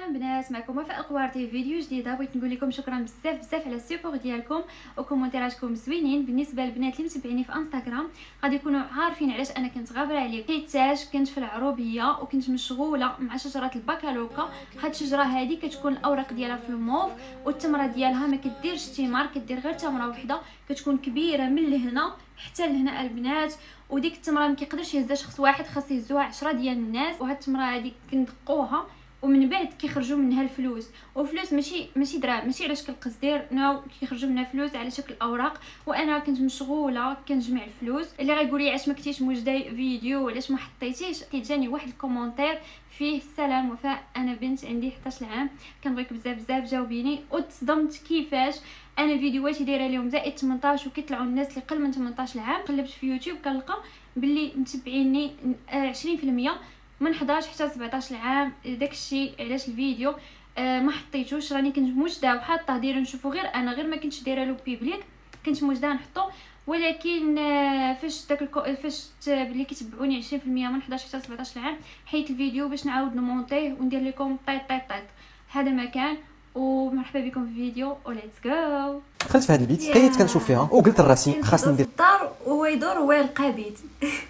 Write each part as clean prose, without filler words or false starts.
البنات، معكم وفاء القوارتي فيديو جديده. بغيت نقول لكم شكرا بزاف على السيبور ديالكم وكومونتيراتكم زوينين. بالنسبه للبنات اللي متابعيني في انستغرام غادي يكونوا عارفين علاش انا كنت غابره عليكم، حيتاش كنت في العروبيه وكنت مشغوله مع شجره الباكالوكا. هاد الشجره هذه كتكون الاوراق ديالها في الموف والثمره ديالها ما كديرش ثمار، كدير غير ثمره وحده كتكون كبيره من لهنا حتى لهنا البنات. وديك التمره ما كيقدرش يهزها شخص واحد، خاص يهزوها 10 ديال الناس. وهاد التمره هذه كندقوها ومن بعد كيخرجوا منها الفلوس، وفلوس ماشي دراهم، ماشي على شكل قصدير، نو كيخرجوا منها فلوس على شكل اوراق. وانا كنت مشغوله كنجمع الفلوس. اللي غيقول لي علاش ما كنتيش موجده فيديو وعلاش ما حطيتيش، كيجاني واحد الكومونتير فيه سلام وفاء انا بنت عندي 11 عام كنبغيك بزاف جاوبيني. وتصدمت كيفاش انا فيديوهاتي دايره لهم زائد 18 وكيطلعوا الناس اللي قل من 18 عام. قلبت في يوتيوب كنلقى باللي متبعيني 20% من 11 حتى 17 عام. داكشي علاش الفيديو ما حطيتوش، راني كنت موجده وحاطه دايره نشوفو غير انا، غير ما كنتش دايره له بيبليك، كنت موجده نحطو. ولكن فاش فاش بلي كيتبعوني 20% من 11 حتى 17 عام حيت الفيديو باش نعاود نمونطيه وندير لكم طيط. هذا مكان ومرحبا بكم في فيديو وليتس جو. دخلت في هذا البيت بقيت كنشوف فيها وقلت لراسي خاصني ندير الدار وهو يدور وهو يلقى بيت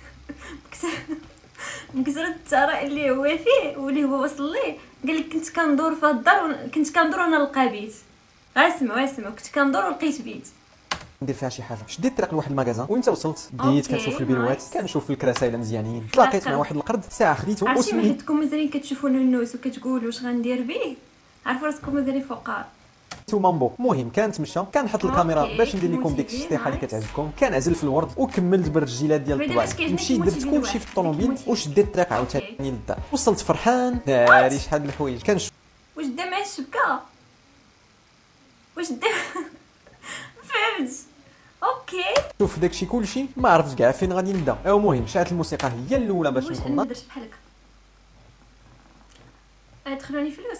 مكسرت الثراء اللي هو فيه واللي هو وصل ليه. قال لك كنت كندور في الدار كنت كندور وانا نلقى بيت. اسمع كنت كندور ولقيت بيت ندير فيها شي حاجه. شديت الطريق لواحد المغازان وانت وصلت بديت كنشوف في البيروات، كنشوف في الكراسيله مزيانين. تلاقيت مع واحد القرد ساعه خديته عرفتي وسميت. حيتكم مازالين كتشوفوا النوس وكتقولوا واش غندير به، عارفوا راسكم مازالين فقار. مامبو. المهم كنتمشى كنحط الكاميرا باش ندير لكم ديك الشطيحه اللي كتعجبكم. كنعزل في الورد وكملت بالرجيلات ديال الطباع. مشيت درت كلشي في الطوموبيل وشديت الطريق عاوتاني للدار. وصلت فرحان ناري شحال من الحوايج كنشوف. واش دا مع الشبكه؟ واش دا فهمت؟ اوكي شوف داكشي كلشي ما عرفتش كاع فين غادي نبدا. المهم شعلت الموسيقى هي الاولى باش نكون انا درت بحال هكا دخلوني فلوس.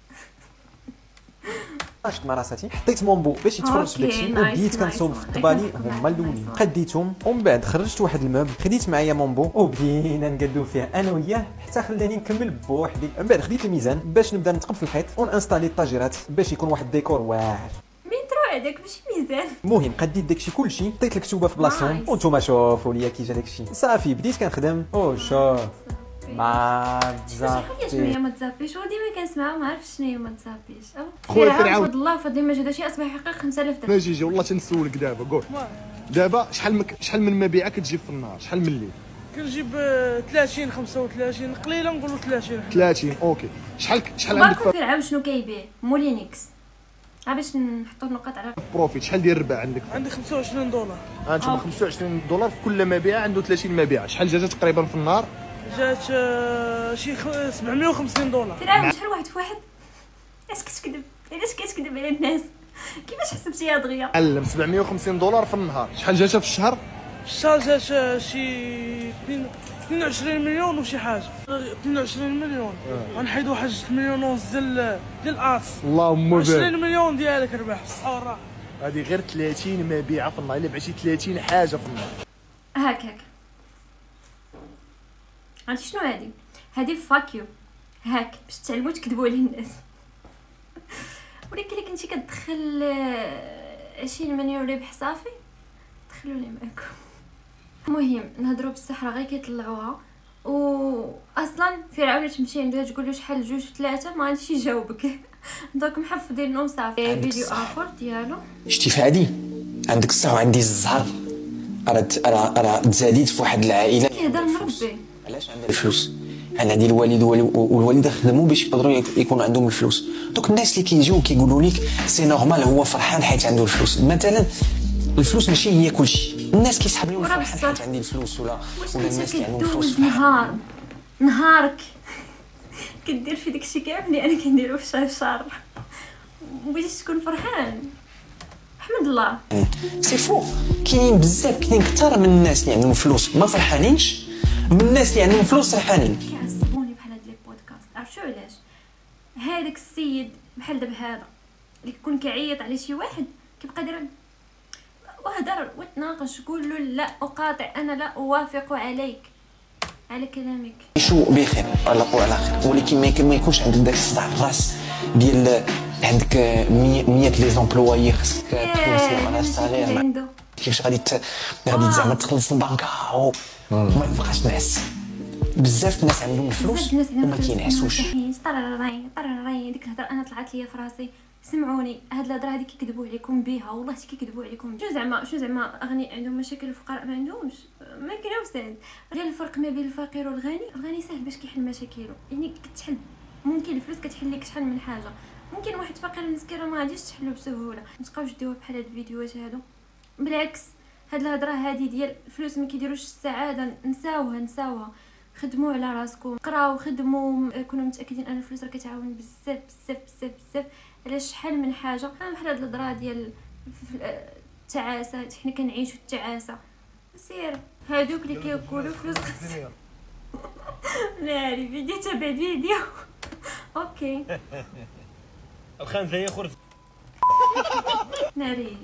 عشت مع راساتي حطيت مامبو باش يتفرج في داكشي وبديت كنصوب في الطبالي هما الاولين. قديتهم ومن بعد خرجت واحد الموب خديت معايا مامبو وبدينا نقادو فيها انا وياه حتى خلاني نكمل بوحدي. من بعد خديت الميزان باش نبدا نتقب في الحيط ونانستالي الطاجيرات باش يكون واحد الديكور واعر. هذاك ماشي ميزان. المهم قديت داكشي كلشي حطيت الكتوبه في بلاصتهم وانتم شوفوا ليا كي جا داكشي. صافي بديت كنخدم. شوف ما تزابيش. شنو هي ما تزابيش؟ وديما كنسمعها ما عرفتش شنو هي ما تزابيش. خويا فرعون فضل الله فضل ما جا شي اصبح حقيقي 5000 درهم. نجي والله تنسولك دابا قول دابا شحال من مبيعه كتجيب في النهار؟ شحال من الليل؟ كنجيب 30 35 قليله نقولوا 30 اوكي. شحال عندك فرعون شنو كيبيع؟ مولينكس باش نحطوا النقاط على بروفيت. شحال ديال الربح عندك؟ عندي $25. انتم $25 في كل مبيعه عنده 30 مبيعه. شحال جات تقريبا في النهار؟ جات شي $750. فرعون شحال واحد في واحد؟ علاش كتكذب؟ علاش كتكذب على الناس؟ كيفاش حسبتيها دغيا؟ علم $750 في النهار. شحال جاتها في الشهر؟ في الشهر جات شي 22 مليون وشي حاجه. 22 مليون غنحيد واحد 2 مليون ونص ديال الارس. اللهم بارك. 20 مليون ديالك ربح في الصحه والراحه. هذه غير 30 مبيعه في النهار. الا بعتي 30 حاجه في النهار هاك عرفتي شنو هذه فاكيو هاك باش تعلموا تكذبوا على الناس. ولكن كنتي كتدخل 20 مليون ربح صافي دخلوا لي معاكم. المهم نهضروا بالصحراء غير كيطلعوها. واصلا فرعون تمشي عندها تقول له شحال 2 في 3 ما غاديش يجاوبك. دونك محفظينهم صافي. فيديو اخر ديالو شتي فادي عندك الصح وعندي الزهر. راه تزاديت في واحد العائله كيهضر مربي. علاش عندها الفلوس؟ انا عندي الوالد والوالده خدموا باش يقدروا يكون عندهم الفلوس. دوك الناس اللي كيجيو كيقولوا لك سي نورمال هو فرحان حيت عنده الفلوس. مثلا الفلوس ماشي هي كلشي. الناس كيسحب لهم فرحان حيت عندي الفلوس ولا الناس اللي عندهم الفلوس نهارك كدير في داكشي كاع اللي انا كنديرو في الشهر بغيتي تكون فرحان. احمد الله. سي فو كاين بزاف كاين كثر من الناس اللي عندهم فلوس ما فرحانينش من الناس اللي عندهم فلوس فرحانين. كيعصبوني بحال هاد لي بودكاست. عرفتوا علاش؟ هذاك السيد بحال دابا هذا اللي كيكون كيعيط على شي واحد كيبقى يدير وهدر وتناقش قول له لا اقاطع انا لا اوافق عليك. على كلامك يعيشوا بخير على خير، ولكن ما يكونش عندك داك الصداع الراس ديال عندك 100 لي زومبلويي خاصك تخلص على الصالير، كيفاش غادي زعما تخلص البنكه وما يبقاش نعس. بزاف الناس عندهم الفلوس وما كينعسوش. طرري ديك الهضره انا طلعت ليا في راسي. سمعوني، هاد الهضره هذه كيكذبوا عليكم بها، والله كيكذبوا عليكم. شنو زعما اغني عندهم مشاكل الفقراء ما عندهمش؟ ما كاينش سعد. غير الفرق ما بين الفقير والغني، الغني سهل باش كيحل مشاكله، يعني كتحل. ممكن الفلوس كتحل لك شحال من حاجه، ممكن واحد فقير مسكين راه ما غاديش تحلو بسهوله. ما تبقاوش ديوها بحال هاد الفيديوهات هادو، بالعكس هاد الهضره هادي ديال الفلوس ما كيديروش السعاده، نساوها. خدموا على راسكم، قراو، خدموا، كونوا متاكدين ان الفلوس راه كتعاون بزاف بزاف بزاف بزاف على شحال من حاجه. بحال هاد الهضره ديال التعاسه، حنا كنعيشوا التعاسه. سير هادوك اللي كيقولوا فلوس ناري فيديو تبع فيديو. اوكي الخنزه يخرج ناري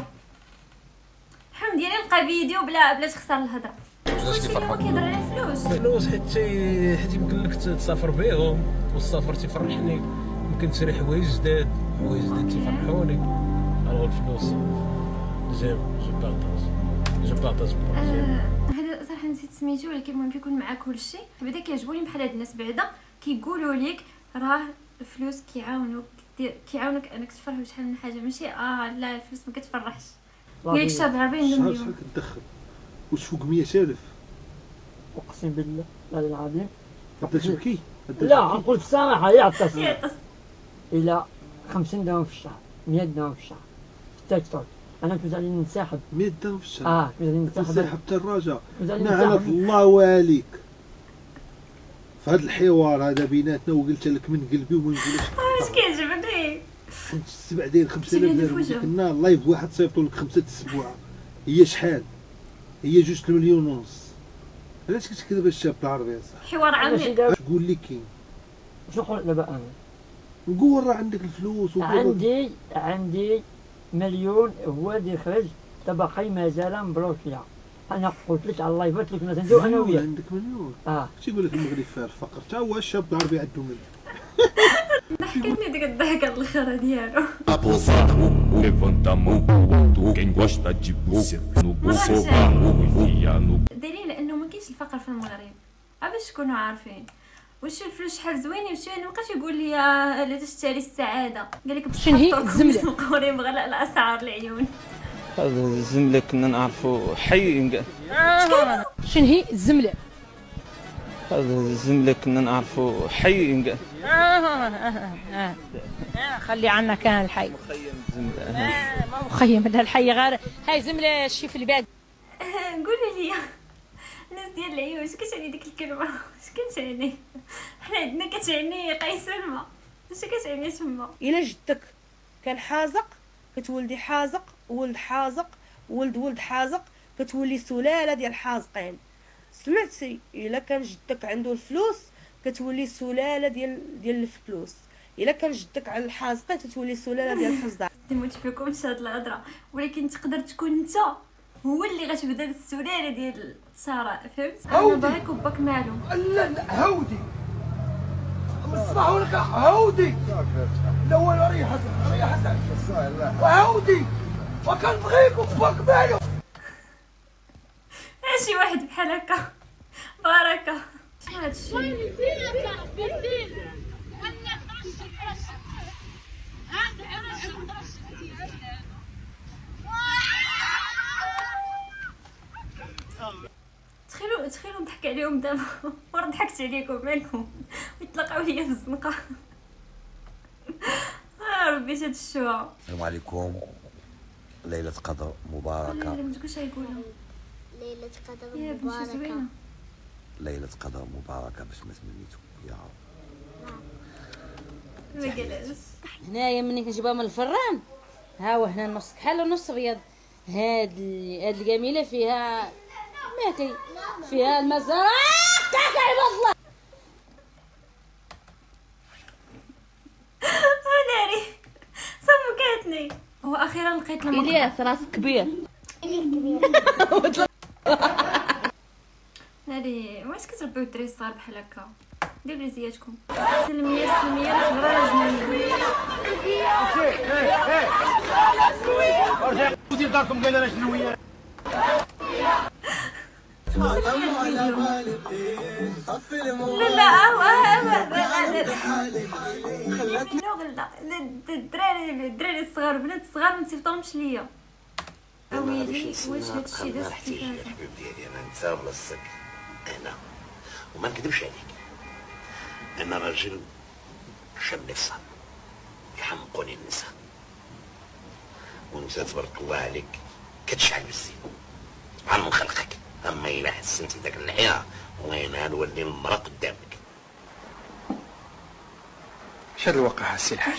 حمد ديالي نلقى فيديو بلا تخسر الهضره. واش كيهضر على الفلوس حيت يمكن لك تسافر بهم، والسفر تيفرحني، يمكن تشري حوايج جداد تيفرحوني. الو الفلوس جو بارطاج هذا صراحه نسيت سميتو، ولكن المهم كيكون معاك كلشي. بعدا كيعجبوني بحال هاد الناس بعدا كيقولوا لك راه الفلوس كيعاونوك انك تفرح بشحال من حاجه، ماشي لا الفلوس ما كتفرحش. قال لك شاب 40 مليون شحال كتدخل واش فوق 100,000؟ اقسم بالله لا العظيم هذا تبكي؟ لا نقول بصراحه يعطس الى 50 درهم في الشهر، 100 درهم في الشهر في التيك توك. انا كنت غادي ننسحب 100 درهم في الشهر. كنت غادي ننسحب حتى الرجاء نعرف الله وعليك في هذا الحوار هذا بيناتنا، وقلت لك من قلبي وما نقولش. واش كيعجبني كنت السبع داير 5000 درهم كنا لايف واحد صيفطوا لك 5 السبوعه. هي شحال؟ هي 2 مليون ونص. علاش كتكذب الشاب بالعربيه صح؟ حوار عميق. قول لي كاين شنو نقول دابا انا؟ نقول راه عندك الفلوس عندي مليون هو اللي خرج، باقي مازال مبروكيه. انا قلت لك على اللايفات اللي كنا تنديرو انا وياك. عندك مليون؟ كنت يقول لك المغرب فيها الفقر، حتى هو الشاب العربي عنده مليون. ضحكتني ديك الضحكه الاخرى ديالو. دليل انه ما كاينش الفقر في المغرب، باش تكونوا عارفين. واش الفلوس شحال زوينين، واش ما بقاش يقول لي لا تشتري السعاده، قال لك بصح الزمله مقورين بغلاء الاسعار العيون. هذا الزمله كنا نعرفوا حي شنو هي الزمله؟ هذا الزمله كنا نعرفوا حي خلي عنا كان الحي مخيم الزمله. ما مخيم هذا الحي غير هاي زمله شي في البلاد. قولوا لي الناس ديال العيون اش كتعني ديك الكلمه؟ اش كتعني؟ حنا عندنا كتعني قيس الماء، اش كتعني تما؟ الا جدك كان حازق كتولدي حازق، ولد حازق، ولد حازق، كتولي سلاله ديال حازقين. سمعتي؟ الا كان جدك عنده الفلوس كتولي سلاله ديال الفلوس، الا كان جدك على الحازقين تتولي سلاله ديال الحزاق. نموت فيكم هاد الهضره، ولكن تقدر تكون انت هو اللي غتبدا السلاله ديال الثراء، فهمت؟ انا باغي كوباك مالو. لا هودي اسمعوا لك هودي الاول ريح حسن وهودي وكنبغيك كوباك مالو. شي واحد بحال هكا بركه. شنو هادشي؟ تخيلوا نضحك عليهم دابا ورا ضحكت عليكم مالكم ويطلقوا ليا في الزنقه. ربي شاد الشوها. السلام عليكم، ليلة قدر مباركة. ما تقولش يقولوا ليلة قدر يا بنت زوينه. ليلة قدر مباركة باش ما تمنيتو يا رب. ما قالش هنايا مني كنجيبها من الفران، ها هو هنا النص كحل ونص ابيض. هاد الجميله فيها ماتي، فيها المزرعه تاعك عباد الله. ناري صمكاتني. واخيرا لقيت لما الياس راسك كبير. ناري هادي واش كتربيو الدراري الصغار بحال هكا؟ ديروا لي زياتكم. سلميه ودي داركم قال انا شنويه. الدراري الصغار البنات الصغار ما تصيفطهمش ليا. اويلي واش هادشي داز حبيب ديالي انا انت بلاصتك انا وما نكذبش عليك، انا راجل شاب نفسه يحمقوني النساء، وانت تبارك الله عليك كتشعل بالزين عن من خلقك. اما الا حسنتي داك اللحيه وين نولي المراه قدامك. اش هاد الواقع السي الحاج؟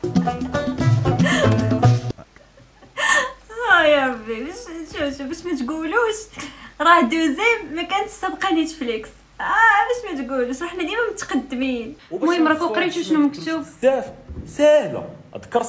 يا ربي باش ما تقولوش راه دوزيام ما كانتش سابقه نيتفليكس. باش ما تقولوش راه حنا ديما متقدمين. المهم راكو قريتو شنو مكتوب؟ بزاف ساهله. ذكر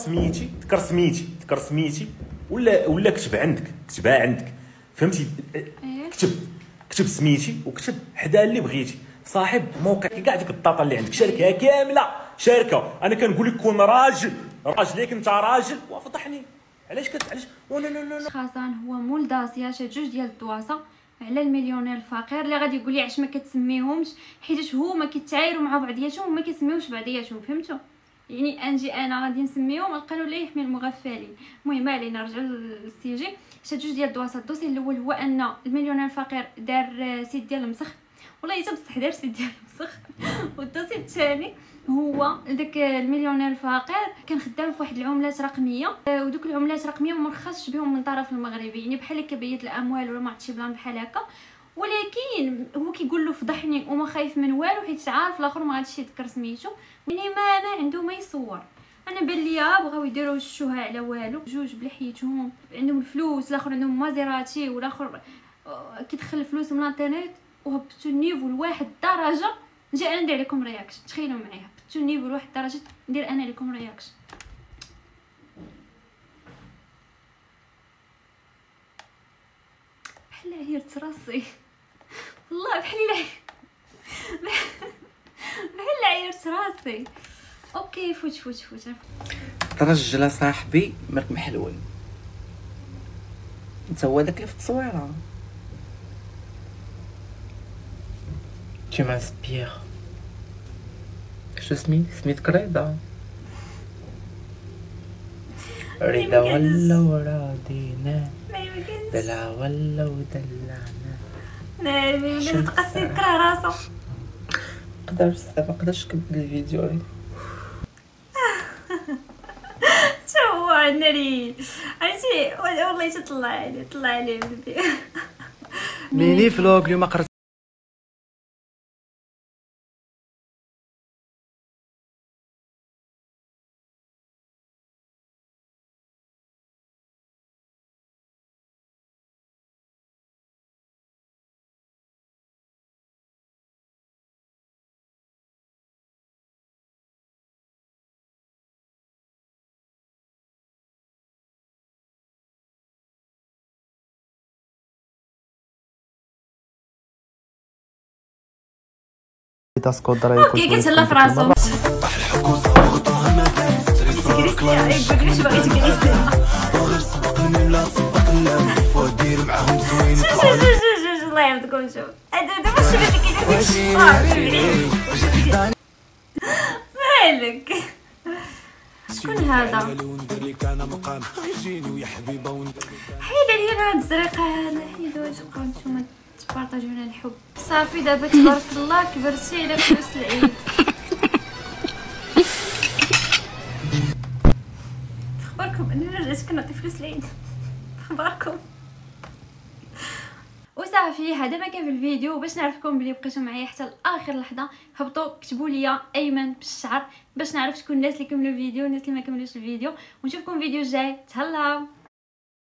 سميتي ولا كتبها عندك فهمتي. كتب سميتي وكتب حدا اللي بغيتي صاحب موقع كاع ديك الطاقه اللي عندك، شاركها كامله شاركه. انا كنقول لك كون راجل ياك انت راجل وفضحني. علاش لا خازان هو مول داسياش جوج ديال الدواسه على المليونير الفقير اللي غادي يقول لي علاش ما كتسميهمش، حيت هما كيتعايروا مع بعضياتهم وما كيسميوش بعضياتهم. فهمتوا؟ يعني انجي انا غادي نسميهم القانون لا يحمي المغفلين. المهم علينا نرجع للسيجي. شات جوج ديال الدواسه. الدوسي الاول هو ان المليونير الفقير دار سيت ديال المسخ، والله حتى بصح دار سيت ديال المسخ. والدوسي الثاني هو داك المليونير الفقير كان خدام في واحد العملات رقميه، ودوك العملات الرقميه ما مرخصش بهم من طرف المغربي، يعني بحال كبيت الاموال ولا ما عرفتش بلان بحال هكا. ولكن هو كيقول له فضحني وما خايف من والو حيت عارف الاخر ما غاديش يذكر سميتو، يعني ما عنده ما يصور. انا بان ليا بغاو يديروا الشوها على والو، جوج بلحيتهم عندهم الفلوس، الاخر عندهم مازيراتي والاخر كيدخل الفلوس من الانترنت، وهبطوا النيفو لواحد الدرجه. نجي انا ندير لكم رياكشن، تخيلوا معايا هبطوا النيفو لواحد الدرجه ندير انا لكم رياكشن. بحال عيرت راسي والله، بحال عيرت راسي. اوكي فوت رجل صاحبي مرك محلول. انت هو داك اللي في التصويره tu m'inspires. شو سميتك رضا ولا وراضينا دلع ولا ودلعنا. ناري تقصي تكره راسو. مقدرش نكمل الفيديو. هو ناري عرفتي والله طلع عليه ميني فلوق اليوم قرأت اوكي كتهلا في راسو. الله يعاودكم. شوف دابا شوفي مالك شكون هذا؟ حيد عليا هاد الزريقه هذا، حيدوها. تبقاو نتوما تبارطاجيونا الحب. صافي دابا تبارك الله كبرتي على فلوس العيد. اخباركم انا رجعت كنعطي فلوس العيد. اخباركم وصافي. هذا ما كان في الفيديو. باش نعرفكم بلي بقيتوا معايا حتى لاخر لحظه، هبطوا كتبوا لي ايمن بالشعر باش نعرف شكون الناس اللي كملوا الفيديو والناس اللي ما كملوش الفيديو. ونشوفكم الفيديو الجاي. تهلاو.